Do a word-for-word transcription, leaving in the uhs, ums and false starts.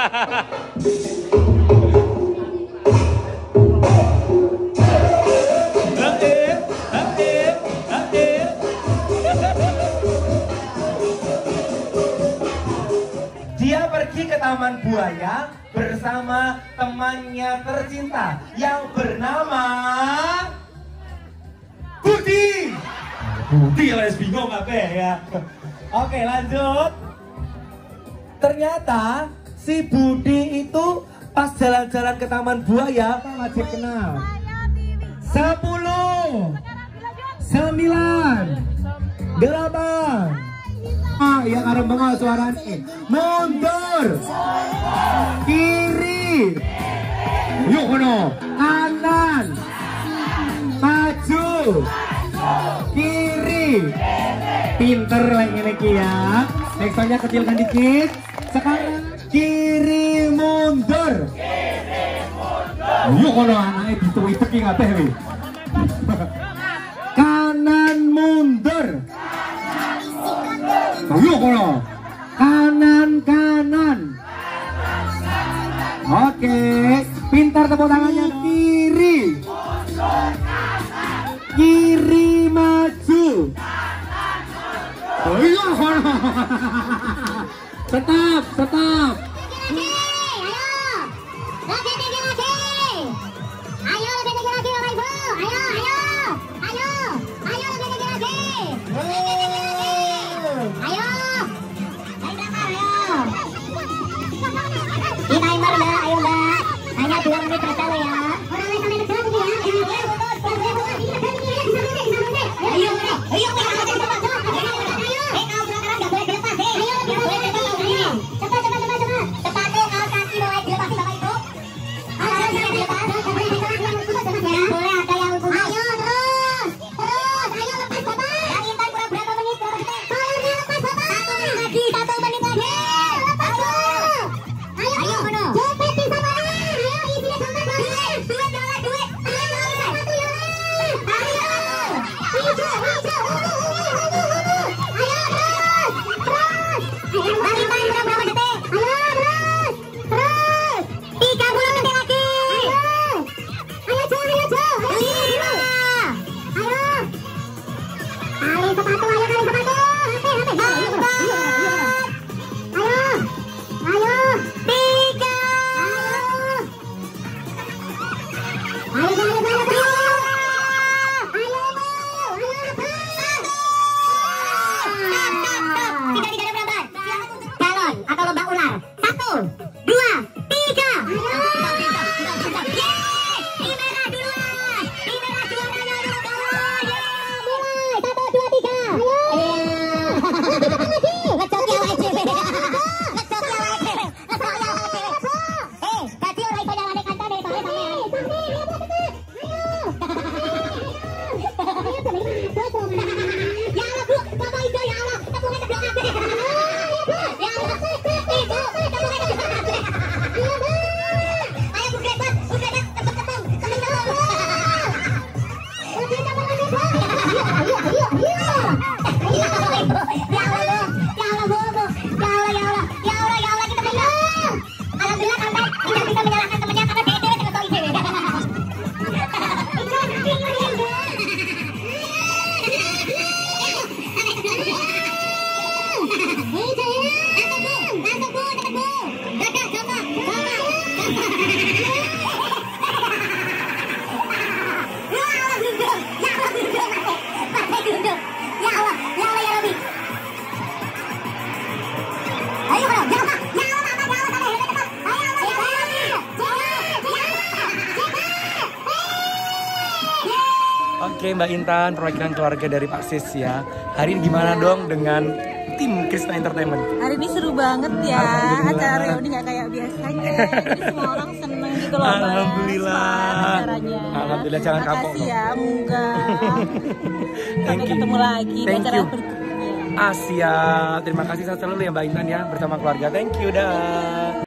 Dia pergi ke Taman Buaya bersama temannya tercinta yang bernama Budi. Budi les bingung apa ya? Oke, lanjut. Ternyata si Budi itu pas jalan-jalan ke Taman Buaya wajib kenal. Sepuluh, sembilan, delapan. Ah, yang ada banget suaranya. Mundur, kiri, yuk kono, kanan, maju, kiri. Pinter lagi lagi ya. Nextnya kecilkan dikit. Sekarang kiri mundur. Yuk kono anaknya gitu itu ki ngateh wi. Kanan mundur. Yuk kono. Kanan kanan. Oke, pintar tepuk tangannya. Kiri. Kiri maju. Ayo, stop, stop. Oke Mbak Intan, perwakilan keluarga dari Pak Sis ya. Hari ini gimana dong dengan tim Krisna Entertainment? Hari ini seru banget ya, acara reuni nggak kayak biasanya. Jadi semua orang seneng gitu loh. Alhamdulillah. Acaranya. Alhamdulillah, jangan kapok. Makasih ya, Munga. Thank you. Ketemu lagi di Thank acara you. berikutnya. Asia, terima kasih selalu ya Mbak Intan ya bersama keluarga. Thank you dah.